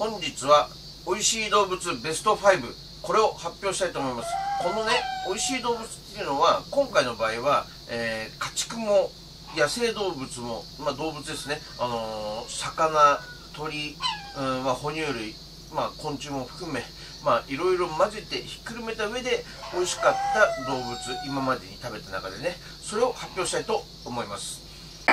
本日は美味しい動物ベスト5、これを発表したいと思います。このね、美味しい動物っていうのは、今回の場合は、家畜も野生動物も、動物ですね、魚、鳥、哺乳類、昆虫も含め、いろいろ混ぜてひっくるめた上で美味しかった動物、今までに食べた中でね、それを発表したいと思います。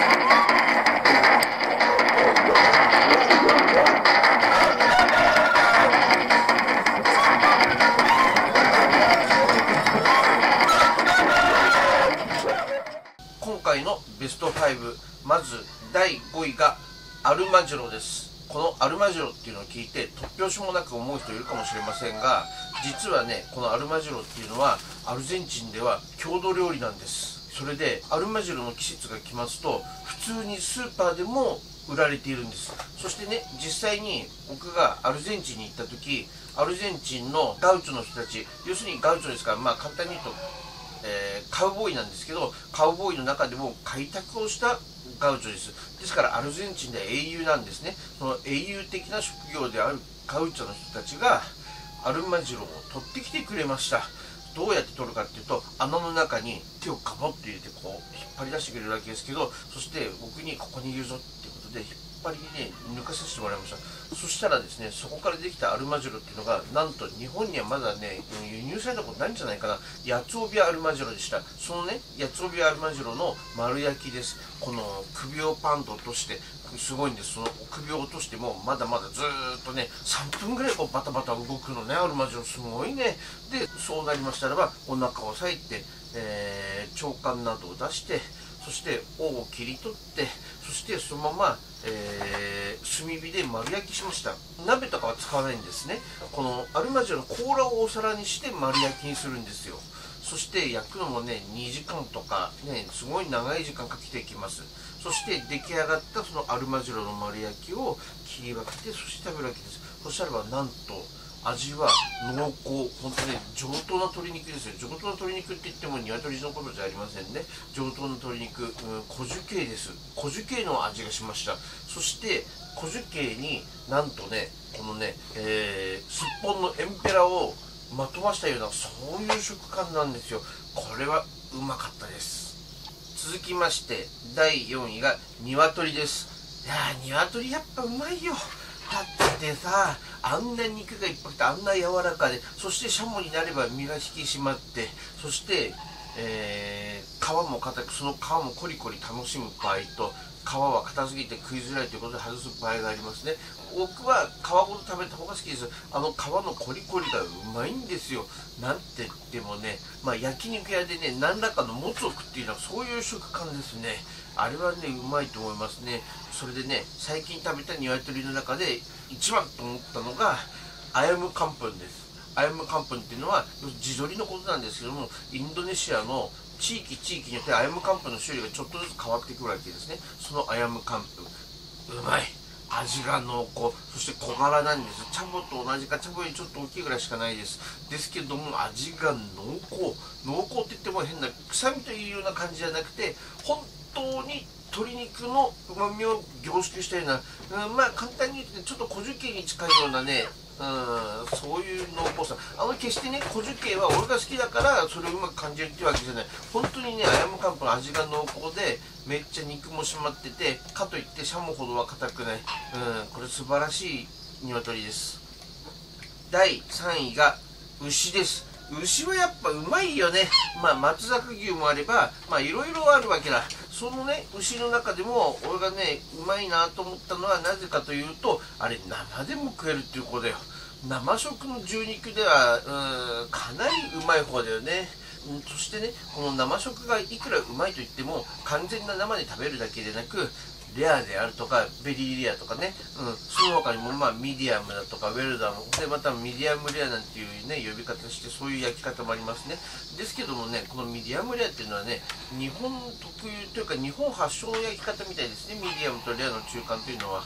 今回のベスト5、まず第5位がアルマジロです。このアルマジロっていうのを聞いて突拍子もなく思う人いるかもしれませんが、実はね、このアルマジロっていうのはアルゼンチンでは郷土料理なんです。それでアルマジロの季節が来ますと普通にスーパーでも売られているんです。そしてね、実際に僕がアルゼンチンに行った時、アルゼンチンのガウチョの人たち、要するにガウチョですから、簡単に言うとカウボーイなんですけど、カウボーイの中でも開拓をしたガウチョです。ですからアルゼンチンでは英雄なんですね。その英雄的な職業であるガウチョの人たちがアルマジロを取ってきてくれました。どうやって取るかっていうと、穴の中に手をカボッと入れてこう引っ張り出してくれるわけですけど、そして僕にここにいるぞっていうことで引っ張りにね抜かさせてもらいました。そしたらですね、そこからできたアルマジロっていうのがなんと日本にはまだね輸入されたことないんじゃないかな。ヤツオビアルマジロでした。そのね、ヤツオビアルマジロの丸焼きです。この首をパンと落として、すごいんです。その首を落としてもまだまだずーっとね3分ぐらいこうバタバタ動くのね、アルマジロすごいね。でそうなりましたらばお腹を裂いて、腸管などを出して、そして尾を切り取って、そしてそのまま、炭火で丸焼きしました。鍋とかは使わないんですね。このアルマジロの甲羅をお皿にして丸焼きにするんですよ。そして焼くのもね2時間とかね、すごい長い時間かけていきます。そして出来上がったそのアルマジロの丸焼きを切り分けて、そして食べるわけです。そしたらばなんと味は濃厚、本当ね、上等な鶏肉ですよ。上等な鶏肉って言っても鶏のことじゃありませんね。上等な鶏肉、古樹系です。古樹系の味がしました。そして古樹系になんとね、このね、すっぽんのエンペラをまとわしたような、そういう食感なんですよ。これはうまかったです。続きまして第4位が鶏です。いやー、鶏やっぱうまいよ。だってさ、あんな肉がいっぱいてあんな柔らかで、そしてシャモになれば身が引き締まって、そして、皮も硬く、その皮もコリコリ楽しむ場合と、皮は硬すぎて食いづらいということで外す場合がありますね。僕は皮ごと食べた方が好きです。皮のコリコリがうまいんですよ。なんて言ってもね、焼肉屋でね何らかのもつを食っているのはそういう食感ですね。あれはねうまいと思いますね。それでね、最近食べた鶏の中で一番と思ったのがアヤムカンプンです。アヤムカンプンっていうのは地鶏のことなんですけども、インドネシアの地域によってアヤムカンプンの種類がちょっとずつ変わってくるわけですね。そのアヤムカンプンうまい、味が濃厚、そして小柄なんです。チャボと同じか、チャボよりちょっと大きいぐらいしかないです。ですけども味が濃厚って言っても変な臭みというような感じじゃなくて、本当に鶏肉のうまみを凝縮したような、簡単に言ってちょっと古樹系に近いようなね、そういう濃厚さ。決してね、古樹系は俺が好きだからそれをうまく感じるっていうわけじゃない。本当にね、アヤムカンプの味が濃厚で、めっちゃ肉も締まってて、かといってシャモほどは硬くない。これ素晴らしい鶏です。第3位が牛です。牛はやっぱうまいよね。松阪牛もあれば、いろいろあるわけだ。そのね、牛の中でも俺がねうまいなと思ったのはなぜかというと、あれ生でも食えるっていうことだよ。生食の牛肉ではかなりうまい方だよね。そしてね、この生食がいくらうまいといっても完全な生で食べるだけでなく、レアであるとかベリーレアとかね、その他にもミディアムだとかウェルダンで、またミディアムレアなんていうね呼び方して、そういう焼き方もありますね。ですけどもね、このミディアムレアっていうのはね、日本特有というか日本発祥の焼き方みたいですね。ミディアムとレアの中間というのは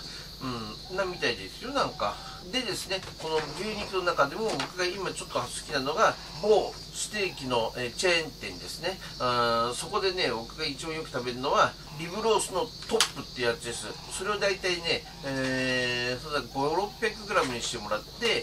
なみたいですよ。なんかでですね、この牛肉の中でも僕が今ちょっと好きなのが某ステーキのチェーン店ですね。そこでね、僕が一番よく食べるのはリブロースのトップってやつです。それを大体ね、そうだ500〜600gにしてもらって、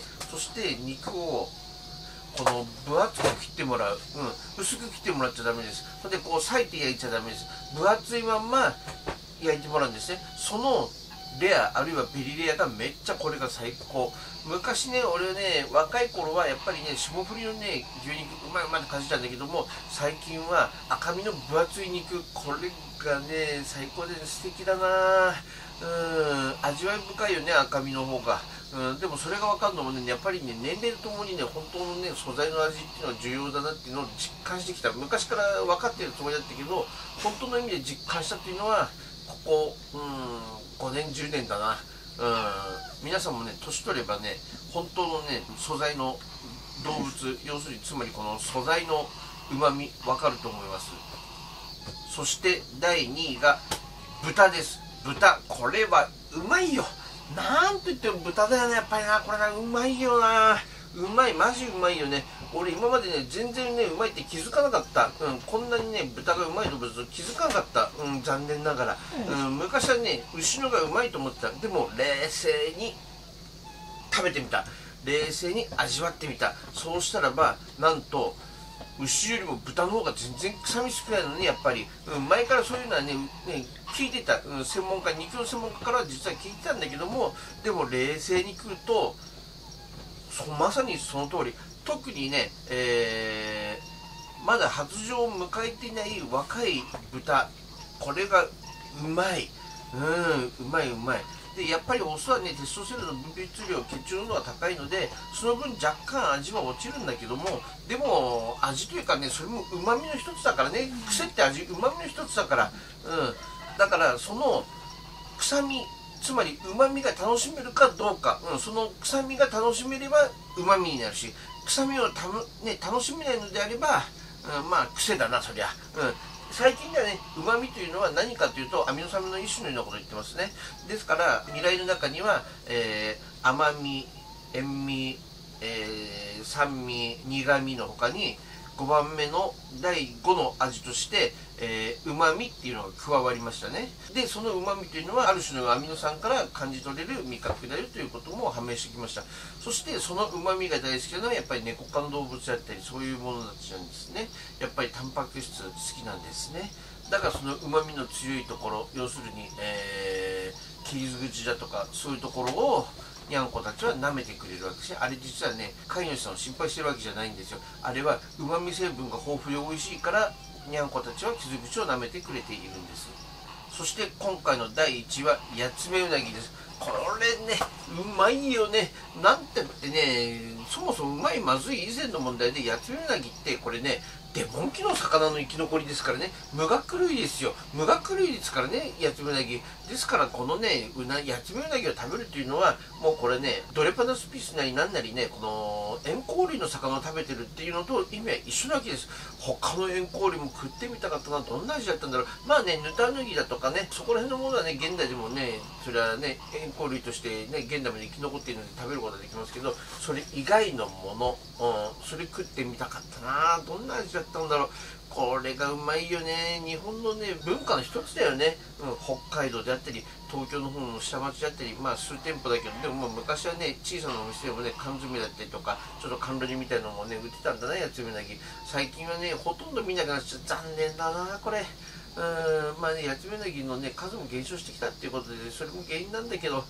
そして肉をこの分厚く切ってもらう、薄く切ってもらっちゃダメです。それでこう裂いて焼いちゃダメです。分厚いまんま焼いてもらうんですね。そのレアあるいはベリレアがめっちゃこれが最高。昔ね、俺ね、若い頃はやっぱりね、霜降りのね、牛肉うまいうまいって感じたんだけども、最近は赤身の分厚い肉、これがね、最高で素敵だな。味わい深いよね、赤身の方が。でもそれが分かるのもね、やっぱりね、年齢とともにね、本当のね、素材の味っていうのは重要だなっていうのを実感してきた。昔から分かってるつもりだったけど、本当の意味で実感したっていうのは、ここ、5年、10年だな。皆さんもね、年取ればね、本当のね、素材の動物、要するにつまりこの素材のうまみ、分かると思います。そして第2位が豚です。豚、これはうまいよ。なんと言っても豚だよね、やっぱりな。これな、うまいよな。うまい、マジうまいよね。俺今までね、全然ね、うまいって気づかなかった。こんなにね、豚がうまい動物気づかなかった。残念ながら。昔はね、牛のがうまいと思ってた。でも、冷静に食べてみた。冷静に味わってみた。そうしたらば、なんと、牛よりも豚の方が全然臭み少ないのね、やっぱり。前からそういうのはね、聞いてた。専門家、肉の専門家からは実は聞いてたんだけども、でも冷静に食うと、まさにその通り。特にね、まだ発情を迎えていない若い豚、これがうまい。うまいうまい。でやっぱりオスはね、テストステロンの分泌量、血中濃度が高いので、その分若干味は落ちるんだけども、でも味というかね、それもうまみの一つだからね。癖って味、うまみの一つだから、だからその臭み、つまりうまみが楽しめるかどうか、その臭みが楽しめればうまみになるし、臭みを楽しめないのであれば、まあ癖だな、そりゃ。最近ではね、うまみというのは何かというと、アミノ酸の一種のようなことを言ってますね。ですから、味蕾の中には、甘み、塩味、酸味、苦味の他に、5番目の第5の味として、うまみっていうのが加わりましたね。で、そのうまみというのは、ある種のアミノ酸から感じ取れる味覚であるということも判明してきました。そして、そのうまみが大好きなのは、やっぱりネコ科の動物だったり、そういうものたちなんですね。やっぱりタンパク質好きなんですね。だからそのうまみの強いところ、要するに、傷口だとか、そういうところを、にゃんこたちは舐めてくれるわけですね。あれ実はね、飼い主さんを心配してるわけじゃないんですよ。あれはうまみ成分が豊富で美味しいから、にゃんこたちは傷口を舐めてくれているんです。そして今回の第1位はヤツメウナギです。これね、うまいよね。なんてってね、そもそもうまいまずい以前の問題で、ヤツメウナギってこれね、デモン期の魚の生き残りですからね、無学類ですよ。無学類ですからね、ヤツメウナギ。ですからこのね、ヤツメウナギを食べるというのは、もうこれね、ドレパナスピスなりなんなりね、この塩香類の魚を食べてるっていうのと意味は一緒なわけです。他の塩香類も食ってみたかったな。どんな味だったんだろう。まあね、ヌタウナギだとかね、そこら辺のものはね、現代でもね、それはね、塩香類としてね、現代まで生き残っているので食べることができますけど、それ以外のもの、それ食ってみたかったな。どんな味だったんだろう。これがうまいよね。日本のね、文化の一つだよね。北海道であったり、東京の方の下町だったり、まあ数店舗だけど、でも昔はね、小さなお店でもね、缶詰だったりとか、ちょっと甘露煮みたいなのもね、売ってたんだな、ヤツメウナギ。最近はね、ほとんど見なくなっちゃって残念だな、これ。まあね、ヤツメウナギのね、数も減少してきたっていうことで、それも原因なんだけど、ど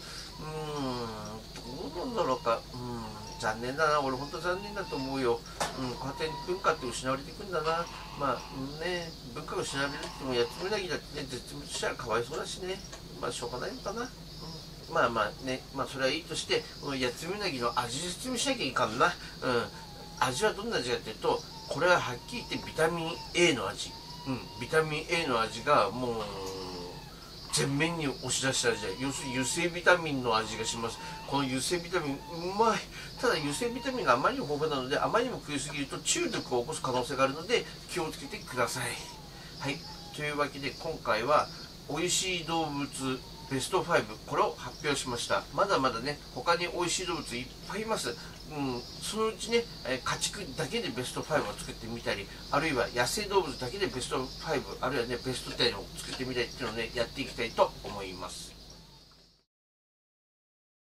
うなんだろうか。残念だな。俺本当残念だと思うよ。こうやって文化って失われていくんだな。まあね、文化が失われるってもヤツメウナギだってね、絶滅したらかわいそうだしね。まあしょうがないのかな。まあまあね、まあそれはいいとして、このヤツメウナギの味説明しなきゃいかんな。味はどんな味かっていうと、これははっきり言ってビタミン A の味。ビタミン A の味がもう全面に押し出した味だ。要するに油性ビタミンの味がします。この油性ビタミンうまい。ただ油性ビタミンがあまりに豊富なので、あまりにも食いすぎると中毒を起こす可能性があるので気をつけてください。はい、というわけで今回は美味しい動物ベスト5、これを発表しました。まだまだね、他に美味しい動物いっぱいいます。そのうちね、家畜だけでベスト5を作ってみたり、あるいは野生動物だけでベスト5、あるいはね、ベスト10を作ってみたりっていうのをね、やっていきたいと思います。